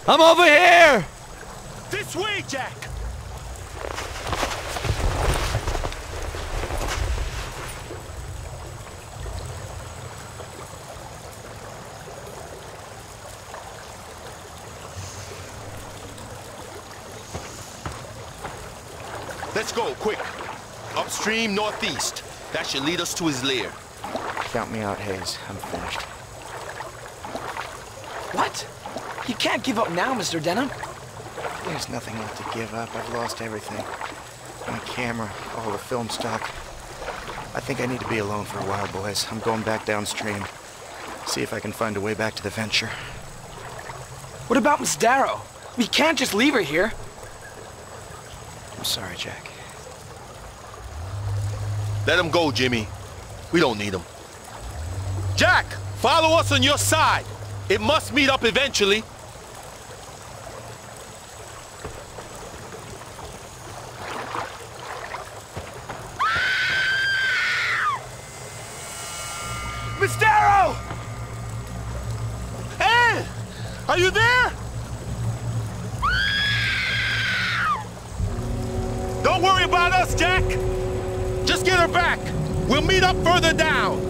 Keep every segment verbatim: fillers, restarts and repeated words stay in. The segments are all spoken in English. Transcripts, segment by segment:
I'm over here! This way, Jack! Let's go, quick. Upstream, northeast. That should lead us to his lair. Count me out, Hayes. I'm finished. What? You can't give up now, Mister Denham. There's nothing left to give up. I've lost everything. My camera, all the film stock. I think I need to be alone for a while, boys. I'm going back downstream. See if I can find a way back to the Venture. What about Miss Darrow? We can't just leave her here. I'm sorry, Jack. Let him go, Jimmy. We don't need him. Jack, follow us on your side. It must meet up eventually. Miss Darrow! Hey! Are you there? Don't worry about us, Jack. Just get her back. We'll meet up further down.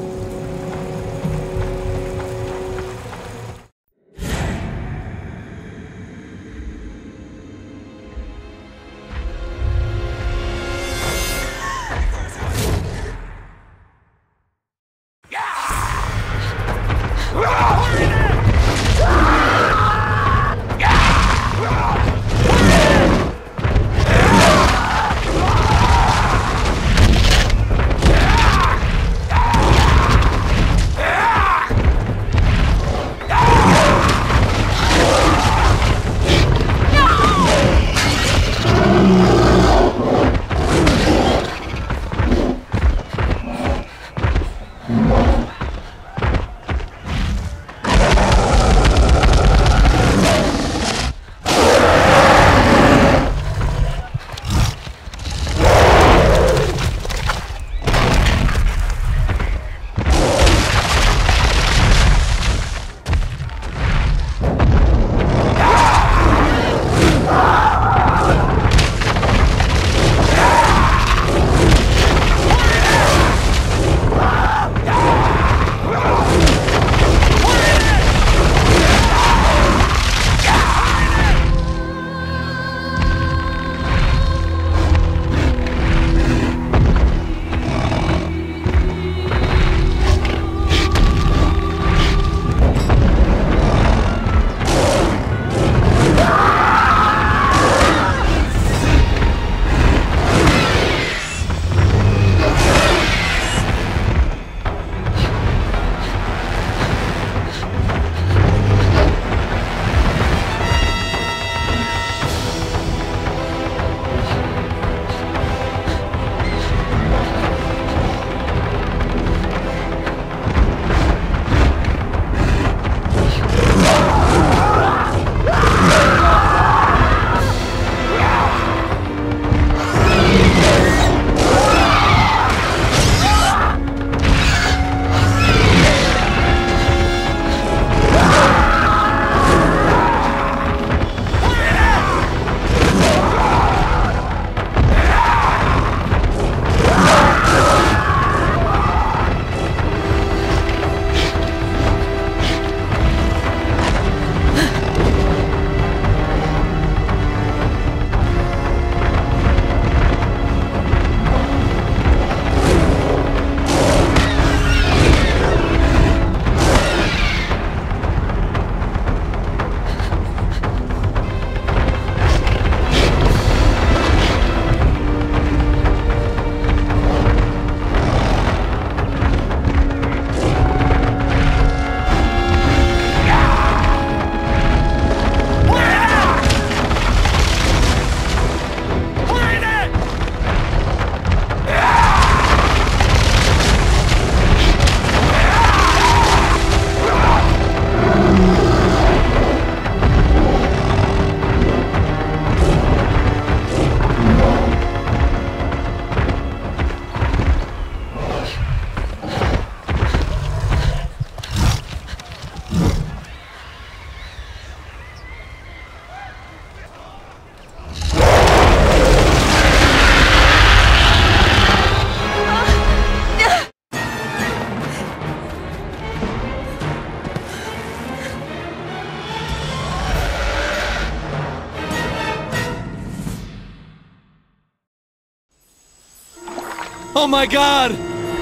Oh my God!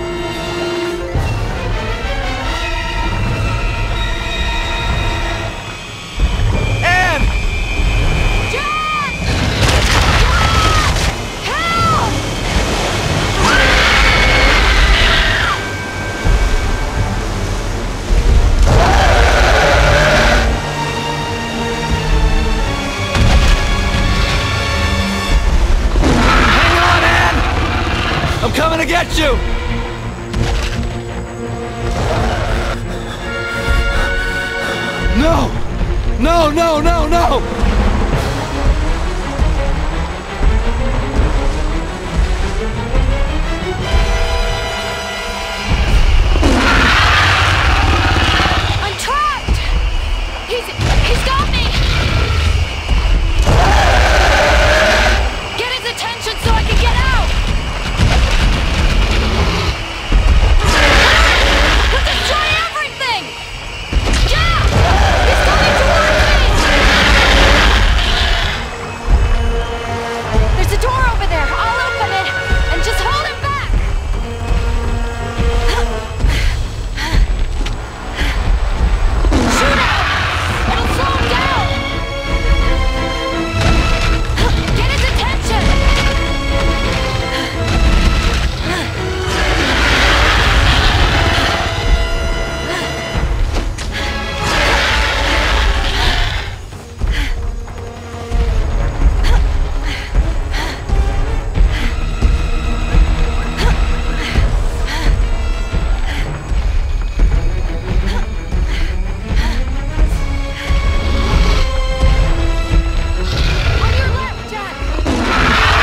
Anne! Jack! Jack! Help! Hang on, Anne! I'm coming to get you! No! No, no, no, no! I'm trapped! He's... he's got me! Get his attention so I can get out! He'll destroy everything! Jack! He's coming towards me! There's a door over there. I'll open it and just hold him back! Shoot him! It'll slow him down! Get his attention! On your left, Jack!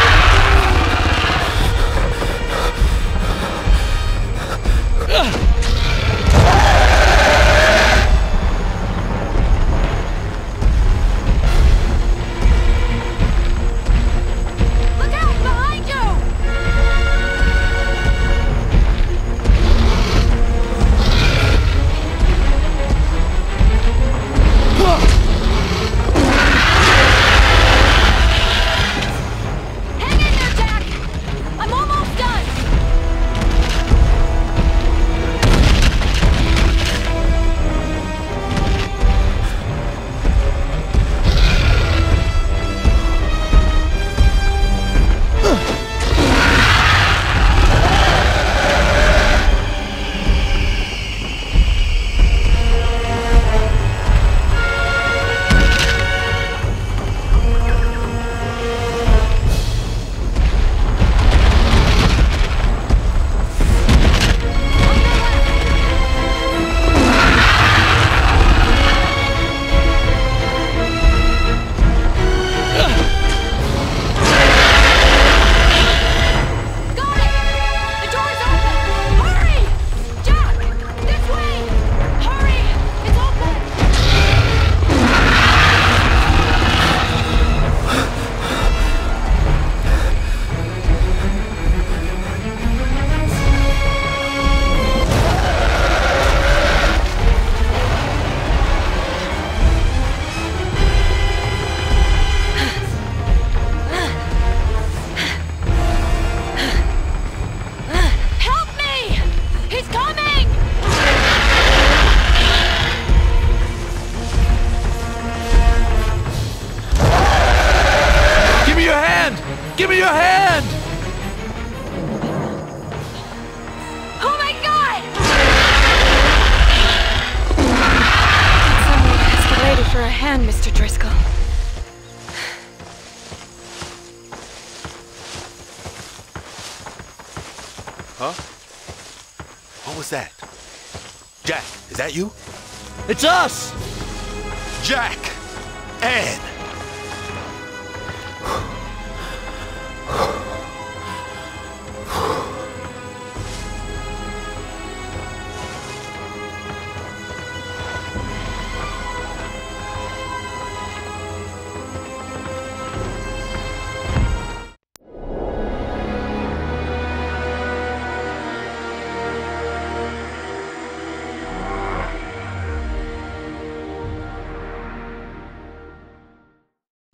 Look out behind you! Hang in there, Jack! I'm almost done! On your left! Got it! The door's open! Hurry! Jack! This way! Hurry! It's open! Help me! He's coming! Give me your hand! Give me your hand! Oh my God! Someone escalated for a hand, Mister Driscoll. Huh? What was that? Jack, is that you? It's us! Jack! Anne!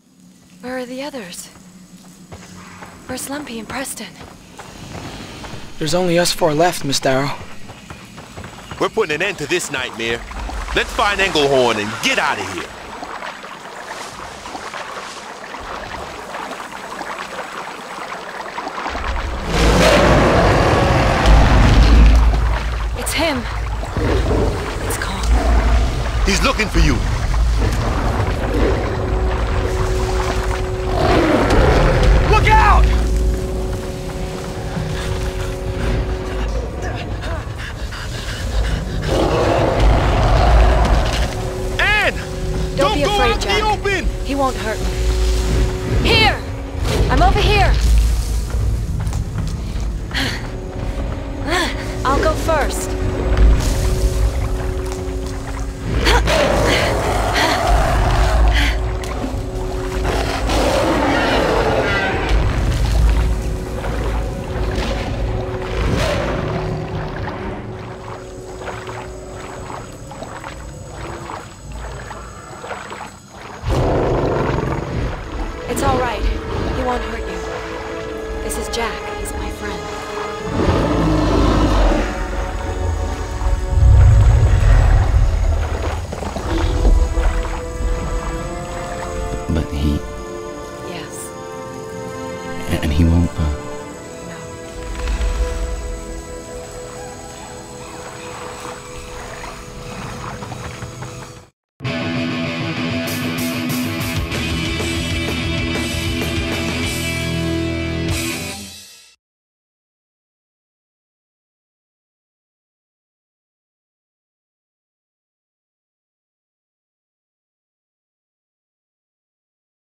Where are the others? Where's Lumpy and Preston? There's only us four left, Miss Darrow. We're putting an end to this nightmare. Let's find Englehorn and get out of here. It's him. It's Kong. He's looking for you. Look out! Anne! Don't Don't be go afraid, out in Jack. the open! He won't hurt me. Here! I'm over here. I'll go first. It's all right. He won't hurt you. This is Jack. He's my friend. But he... Yes. And he won't, uh...